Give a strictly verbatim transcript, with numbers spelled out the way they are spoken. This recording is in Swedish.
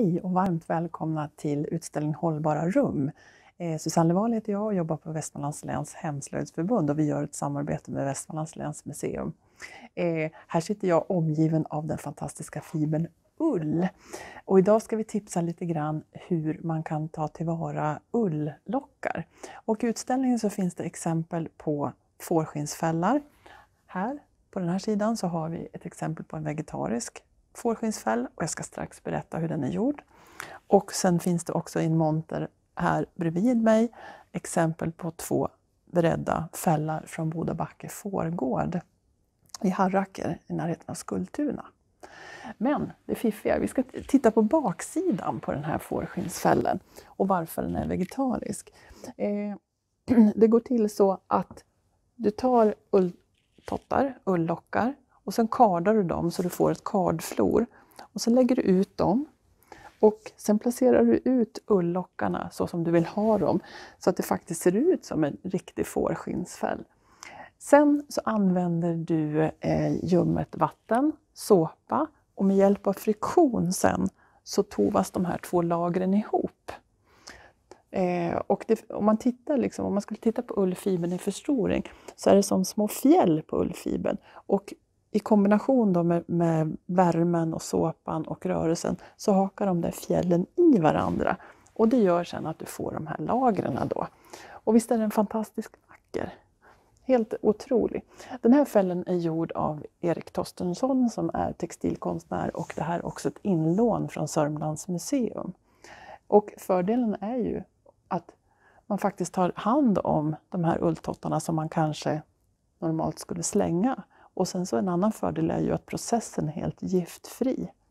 Hej och varmt välkomna till utställning Hållbara rum. Eh, Susanne Leval heter jag och jobbar på Västmanlands läns hemslöjdsförbund och vi gör ett samarbete med Västmanlands läns museum. Eh, här sitter jag omgiven av den fantastiska fibern ull. Och idag ska vi tipsa lite grann hur man kan ta tillvara ulllockar. Och i utställningen så finns det exempel på fårskinnsfällar. Här på den här sidan så har vi ett exempel på en vegetarisk fårskinnsfäll och jag ska strax berätta hur den är gjord. Och sen finns det också i en monter här bredvid mig exempel på två beredda fällar från Bodabacke fårgård i Harracker i närheten av Skultuna. Men det fiffiga, vi ska titta på baksidan på den här fårskinnsfällen och varför den är vegetarisk. Eh, det går till så att du tar ulltottar, ulllockar och sen kardar du dem så du får ett kardflor. Och så lägger du ut dem och sen placerar du ut ullockarna så som du vill ha dem. Så att det faktiskt ser ut som en riktig fårskinnsfäll. Sen så använder du eh, ljummet vatten, såpa och med hjälp av friktion sen så tovas de här två lagren ihop. Eh, och det, om, man tittar liksom, om man skulle titta på ullfibern i förstoring så är det som små fjäll på ullfibern. Och i kombination då med, med värmen och såpan och rörelsen så hakar de där fjällen i varandra. Och det gör sen att du får de här lagren då. Och visst är den fantastiskt vacker. Helt otrolig. Den här fällen är gjord av Erik Torstensson som är textilkonstnär och det här är också ett inlån från Sörmlands museum. Och fördelen är ju att man faktiskt tar hand om de här ulltottarna som man kanske normalt skulle slänga. Och sen så en annan fördel är ju att processen är helt giftfri.